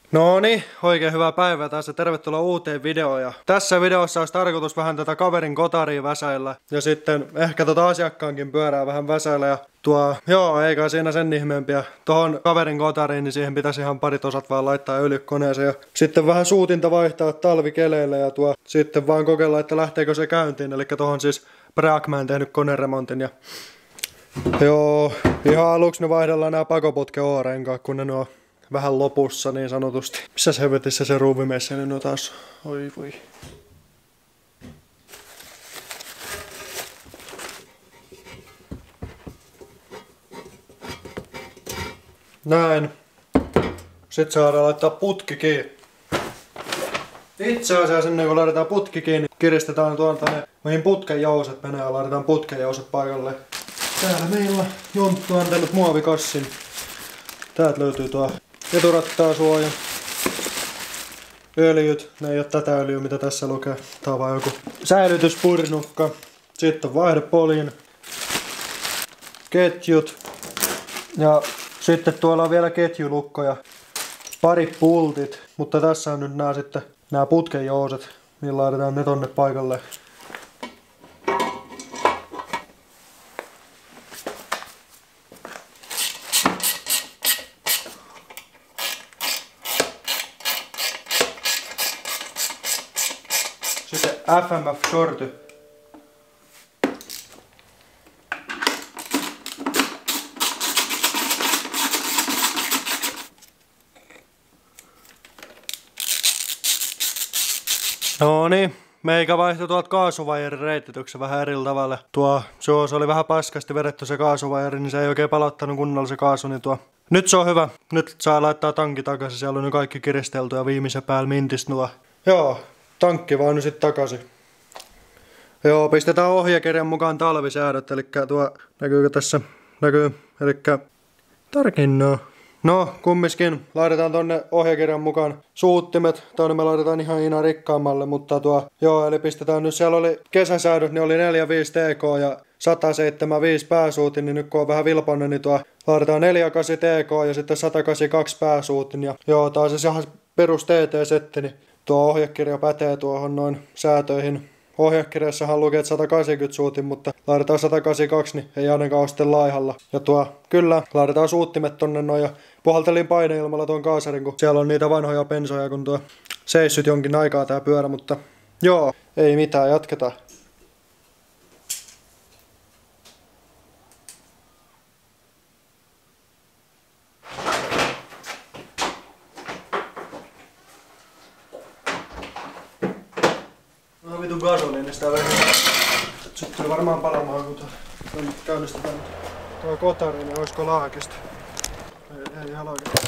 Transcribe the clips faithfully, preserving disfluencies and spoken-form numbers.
No niin, oikein hyvää päivää tässä, tervetuloa uuteen videoon. Ja tässä videossa olisi tarkoitus vähän tätä kaverin kotaria väsäillä. Ja sitten ehkä tota asiakkaankin pyörää vähän väsäillä. Ja tuo, joo, eikä siinä sen ihmeempiä. Tuohon kaverin kotariin, niin siihen pitäisi ihan parit osat vaan laittaa öljykoneeseen. Ja sitten vähän suutinta vaihtaa talvikeleillä ja tuo sitten vaan kokeilla, että lähteekö se käyntiin. Eli tuohon siis Brackman tehnyt koneremontin. Ja joo, ihan aluksi ne vaihdellaan nämä pakoputken O-renkaat, kun ne on vähän lopussa niin sanotusti. Missä se helvetissä se ruuvimessa nyt on taas? Oi voi. Näin. Sitten saadaan laittaa putki kiinni. Itse asiassa ennen kuin laitetaan putki kiinni, kiristetään tuolta ne, mihin putken jouset menee ja laitetaan putken jouset paikalle. Täällä meillä Jonttu on antanut muovikassin. Täältä löytyy tuo eturattaa suoja. Öljyt, ne ei oo tätä öljyä mitä tässä lukee. Tää on vaan joku säilytyspurnukka. Sitten on vaihdepoljin. Ketjut. Ja sitten tuolla on vielä ketjulukkoja. Pari pultit. Mutta tässä on nyt nää sitten nää putkenjouset. Niin laitetaan ne tonne paikalle. Sitten F M F-shorty. No niin, meikä vaihtoi tuolta kaasuvajerin reitityksen vähän eri tavalla. Tuo, se oli vähän paskasti vedetty se kaasuvajeri, niin se ei oikein palauttanut kunnolla se kaasu, niin tuo. Nyt se on hyvä. Nyt saa laittaa tankki takaisin, siellä on nyt kaikki kiristelty ja viimeisen päällä mintis nuo. Joo. Tankki vaan nyt sitten takaisin. Joo, pistetään ohjekirjan mukaan talvisäädöt, eli tuo, näkyykö tässä, näkyy, eli tarkinnoo. No, kummiskin, laitetaan tonne ohjekirjan mukaan suuttimet, tonne me laitetaan ihan Iina rikkaammalle, mutta tuo, joo, eli pistetään nyt, siellä oli kesäsäädöt, niin oli neljä viisi T K ja sata seitsemänkymmentäviisi pääsuutin, niin nyt kun on vähän vilponen, niin tuo laitetaan neljä kahdeksan T K ja sitten sata kahdeksankymmentäkaksi pääsuutin, ja joo, tää on siis ihan perus T T-setti, niin tuo ohjekirja pätee tuohon noin säätöihin. Ohjekirjassahan lukee sata kahdeksankymmentä suutin, mutta laitetaan sata kahdeksankymmentäkaksi, niin ei ainakaan ole sitten laihalla. Ja tuo, kyllä, laitetaan suuttimet tonne noin ja puhaltelin paineilmalla tuon kaasarin, kun siellä on niitä vanhoja pensoja, kun tuo seissyt jonkin aikaa tää pyörä, mutta joo, ei mitään, jatketaan. No vitu gasoliinista vähän. Sitten tuli varmaan palamaan, kun tuo käynnistetään tuo kotari, niin olisiko laakista? Ei, ei ihan oikein.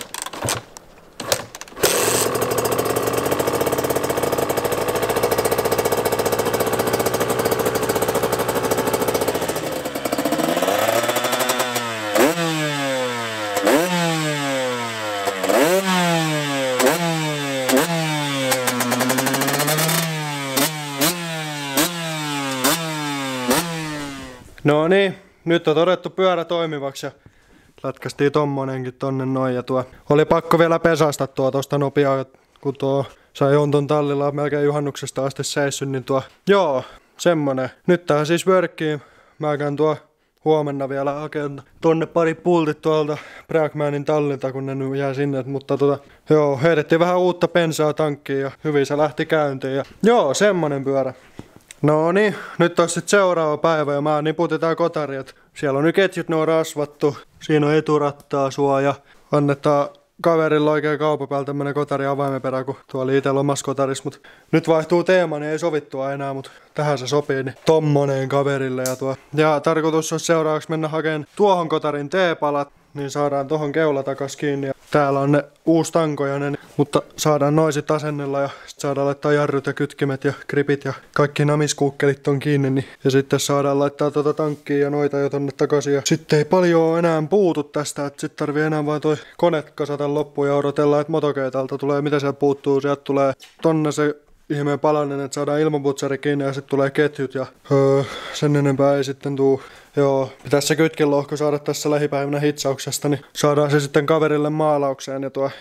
No niin, nyt on todettu pyörä toimivaksi ja lätkästiin tommonenkin tonne noin ja tuo oli pakko vielä pesasta tuo tosta nopeaa, kun tuo sai Jonton tallilla melkein juhannuksesta asti seissy, niin tuo, joo, semmonen. Nyt tää siis vörkkii, mä käyn tuo huomenna vielä hakemaan tonne pari pultit tuolta Brackmanin tallilta, kun ne nyt jää sinne, mutta tota, joo, heitettiin vähän uutta bensaa tankkiin ja hyvin se lähti käyntiin ja joo, semmonen pyörä. No niin, nyt on sitten seuraava päivä ja mä niputetaan kotariat. Siellä on nyt ketjut, ne on rasvattu. Siinä on eturattaa suoja. Annetaan kaverilla oikein kaupan päällä tämmönen kotari avaimenperä, kun tuo oli itellä omassa kotarissa. Mut nyt vaihtuu teema, niin ei sovittua enää, mutta tähän se sopii. Niin tommoneen kaverille ja tuo. Ja tarkoitus on seuraavaksi mennä hakemaan tuohon kotarin teepalat. Niin saadaan tohon keula takas kiinni. Ja täällä on ne uusi tankojainen, mutta saadaan noin sit asennella ja sit saadaan laittaa jarrut ja kytkimet ja gripit ja kaikki namiskuukkelit on kiinni. Niin. Ja sitten saadaan laittaa tota tankkia ja noita jo tonne takaisin. Ja sitten ei paljon enää puutu tästä, että sit tarvii enää vaan toi kone kasata loppuun ja odotella, että motokeitalta tulee, mitä sieltä puuttuu. Sieltä tulee tonne se ihmeen palanen, että saadaan ilmaputsari kiinni ja sitten tulee ketjut ja öö, sen enempää ei sitten tuu. Joo, pitäisi se kytkinlohko saada tässä lähipäivänä hitsauksesta, niin saadaan se sitten kaverille maalaukseen ja tuo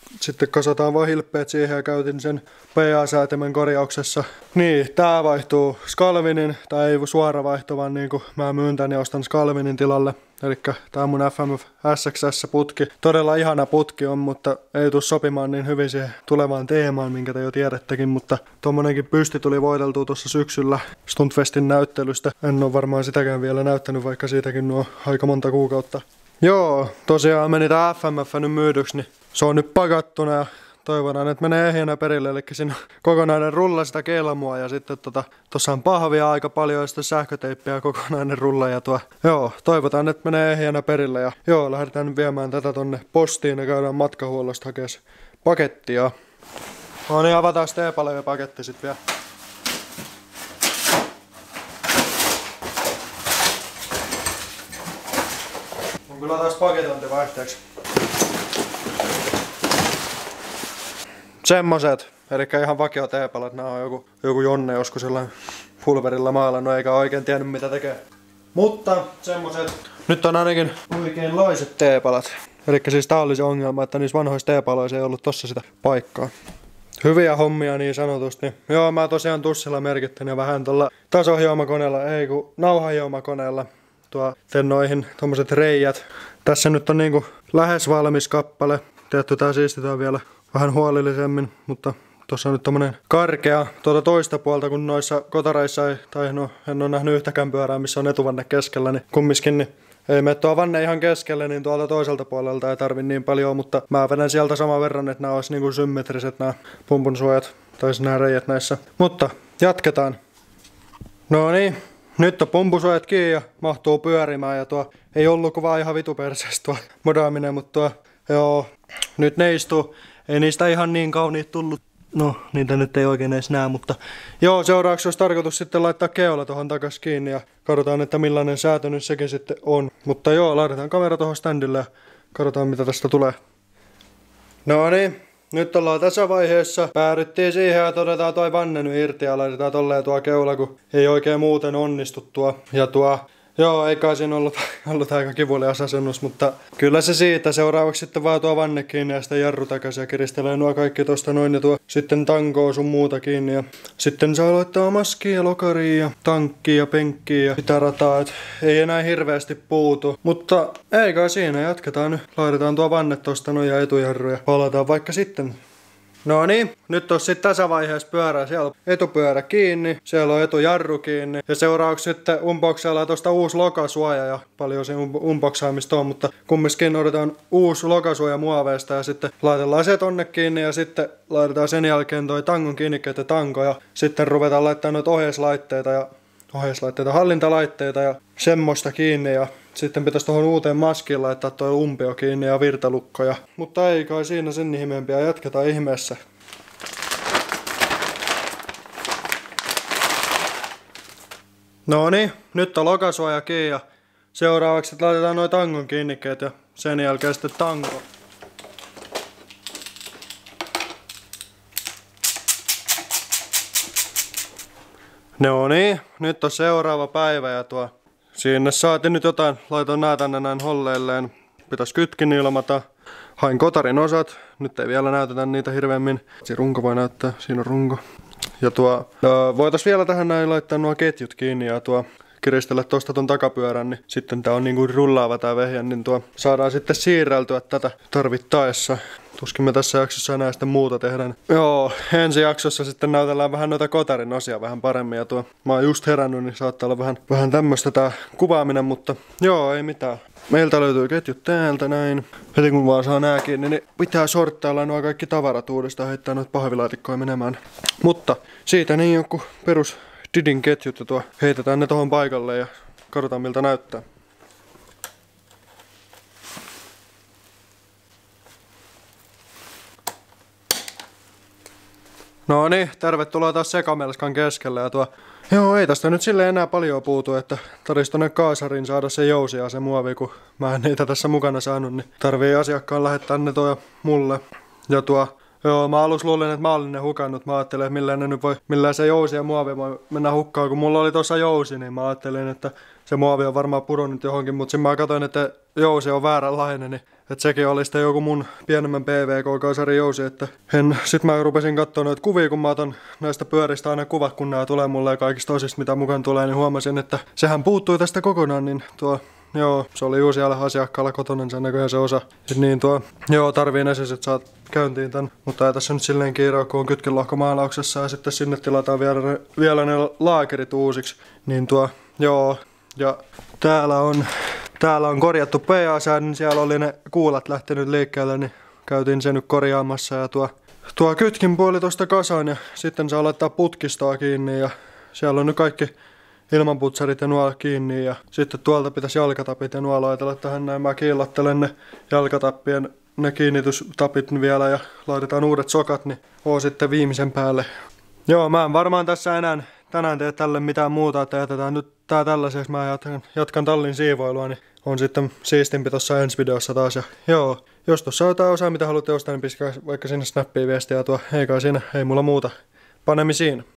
sitten kasataan vaan hilppeet siihen ja käytin sen P A-säätimen korjauksessa. Niin, tää vaihtuu Scalvinin, tai ei suora vaihto, vaan niinku mä myyn tän ja ostan Scalvinin tilalle. Elikkä tää on mun F M F S X S-putki. Todella ihana putki on, mutta ei tuu sopimaan niin hyvin siihen tulevaan teemaan, minkä te jo tiedättekin. Mutta tommonenkin pysti tuli voiteltua tuossa syksyllä Stuntfestin näyttelystä. En oo varmaan sitäkään vielä näyttänyt, vaikka siitäkin nuo aika monta kuukautta. Joo, tosiaan meni tää F M F nyt myydyksi, niin se on nyt pakattuna ja toivotaan, että menee ehjänä perille. Eli siinä on kokonainen rulla sitä kelmua ja sitten tota, tossa on pahvia aika paljon ja sitten sähköteippiä ja kokonainen rulla. Ja tuo, joo, toivotaan, että menee ehjänä perille ja joo, lähdetään nyt viemään tätä tonne postiin ja käydään matkahuollosta hakemaan pakettia. No niin, avataan teepaleja paketti sit vielä. On kyllä taas paketointi vaihteeksi. Semmoset, eli ihan vakio teepalat, nää on joku, joku Jonne joskus sellainen pulverilla maalannut eikä oikein tiennyt mitä tekee. Mutta semmoset, nyt on ainakin oikeinlaiset teepalat. Eli siis tää oli se ongelma, että niissä vanhoissa teepaloissa ei ollut tossa sitä paikkaa. Hyviä hommia niin sanotusti. Niin, joo, mä tosiaan tussilla merkittin ja vähän tuolla tasohiomakoneella, ei kun nauhahiomakoneella tuo tennoihin tommoset reijät. Tässä nyt on niinku lähes valmis kappale. Tietty tää siistitään vielä vähän huolellisemmin, mutta tuossa on nyt tommonen karkea tuota toista puolta, kun noissa kotareissa ei, tai no en ole nähnyt yhtäkään pyörää, missä on etuvanne keskellä, niin kumminkin niin ei mene tuo vanne ihan keskelle, niin tuolta toiselta puolelta ei tarvi niin paljon, mutta mä vedän sieltä saman verran, että nämä olisi niinku symmetriset nämä pumpun suojat, tai nämä reijät näissä. Mutta jatketaan. No niin, nyt on pumpusuojat kiinni ja mahtuu pyörimään ja tuo ei ollut kuin vaan ihan vituperseestä tuo modaaminen, mutta tuo joo, nyt ne istuu. Ei niistä ihan niin kauniit tullut. No, niitä nyt ei oikein edes näe, mutta joo, seuraavaksi olisi tarkoitus sitten laittaa keula tuohon takas kiinni ja katsotaan, että millainen säätö nyt sekin sitten on. Mutta joo, laitetaan kamera tuohon standille ja katsotaan mitä tästä tulee. No niin, nyt ollaan tässä vaiheessa. Päädyttiin siihen ja todetaan toi vanne nyt irti ja laitetaan tolleen tuo keula, kun ei oikein muuten onnistu tuo. Ja tuo joo, ei kai siinä ollut, ollut aika kivulias asennus, mutta kyllä se siitä. Seuraavaksi sitten vaan tuo vanne kiinni ja sitten jarru takaisin ja kiristelee nuo kaikki tosta noin ja tuo sitten tankoo sun muuta kiinni. Ja sitten saa laittaa maskia ja lokaria ja tankkia ja penkkiä ja sitä rataa, et ei enää hirveästi puutu. Mutta ei kai siinä, jatketaan nyt. Laitetaan tuo vanne tosta noin ja etujarru ja palataan vaikka sitten. No niin, nyt on sitten tässä vaiheessa pyörä. Siellä on etupyörä kiinni, siellä on etujarru kiinni. Ja seuraavaksi sitten unboxaillaan tuosta uusi lokasuoja ja paljon se unboxaamista on, mutta kumminkin otetaan uusi lokasuoja muoveista ja sitten laitellaan se tonne kiinni ja sitten laitetaan sen jälkeen toi tangon kiinnikkeet ja tanko ja sitten ruvetaan laittamaan noita ohjeislaitteita ja ohjeislaitteita, hallintalaitteita ja semmoista kiinni ja sitten pitäisi tuohon uuteen maskiin laittaa tuo umpio kiinni ja virtalukkoja. Mutta ei kai siinä sen ihmeempiä, jatketaan ihmeessä. No niin, nyt on lokasuoja kiinni ja seuraavaksi laitetaan nuo tangon kiinnikkeet ja sen jälkeen sitten tanko. No niin, nyt on seuraava päivä ja tuo sinne saatiin nyt jotain, laitoin nää tänne näin holleilleen. Pitäis kytkin ilmata. Hain kotarin osat. Nyt ei vielä näytetä niitä hirveämmin. Se runko voi näyttää, siinä on runko. Ja tuo, voitais vielä tähän näin laittaa nuo ketjut kiinni ja tuo kiristellä tosta ton takapyörän, niin sitten tää on niinku rullaava tää vehjä, niin tuo saadaan sitten siirreltyä tätä tarvittaessa. Tuskin me tässä jaksossa enää sitten muuta tehdään. Joo, ensi jaksossa sitten näytellään vähän noita kotarin osia vähän paremmin ja tuo mä oon just herännyt, niin saattaa olla vähän, vähän tämmöstä tää kuvaaminen, mutta joo, ei mitään. Meiltä löytyy ketjut täältä näin. Heti kun vaan saa nää kiinni, niin pitää sorttailla nuo kaikki tavarat uudestaan, heittää noita pahvilaatikkoja menemään. Mutta siitä niin joku perus Didin ketjut ja tuo heitetään ne tohon paikalle ja katsotaan miltä näyttää. No niin, tervetuloa taas sekamelskan keskelle ja tuo... Joo, ei tästä nyt silleen enää paljon puutu, että tarvitsisi tonne kaasariin saada se jousi ja se muovi, kun mä en niitä tässä mukana saanut, niin tarvii asiakkaan lähettää ne tuo mulle. Ja tuo... Joo, mä alussa luulin, että mä olin ne hukannut. Mä ajattelin, että millään ne nyt voi, millään se jousi ja muovi voi mennä hukkaan. Kun mulla oli tossa jousi, niin mä ajattelin, että se muovi on varmaan pudonnut johonkin, mutta sitten mä katsoin, että jousi on vääränlainen, niin että sekin oli sitten joku mun pienemmän P V K-kasarin jousi, että en, sit mä rupesin katsoa noita kuvia, kun mä otan näistä pyöristä aina kuvat, kun nämä tulee mulle ja kaikista tosista, mitä mukaan tulee, niin huomasin, että sehän puuttui tästä kokonaan, niin tuo, joo, se oli usealle asiakkaalla kotona sen näköjään se osa. Sitten niin tuo, joo, tarvii näses, että saat käyntiin tän, mutta ei tässä nyt silleen kiire, kun on kytkinlohkomaalauksessa ja sitten sinne tilataan vielä, vielä ne laakerit uusiksi, niin tuo, joo, ja täällä on, täällä on korjattu P A-sää, niin siellä oli ne kuulat lähtenyt liikkeelle, niin käytiin sen nyt korjaamassa ja tuo, tuo kytkin puoli tosta kasaan ja sitten saa laittaa putkistoa kiinni ja siellä on nyt kaikki ilmanputsarit ja nuola kiinni ja sitten tuolta pitäisi jalkatapit ja nuola laitella tähän näin. Mä kiillattelen ne jalkatappien ne kiinnitystapit vielä ja laitetaan uudet sokat, niin oo sitten viimeisen päälle. Joo, mä en varmaan tässä enää tänään tee tälle mitään muuta, että jätetään nyt tää tällaiseksi. Mä jatkan, jatkan tallin siivoilua, niin on sitten siistimpi tossa ensi videossa taas. Ja joo, jos tossa on jotain osaa mitä haluatte ostaa, niin piskää vaikka sinne snappiin viestiä tuo. Ei kai siinä, ei mulla muuta panemisiin.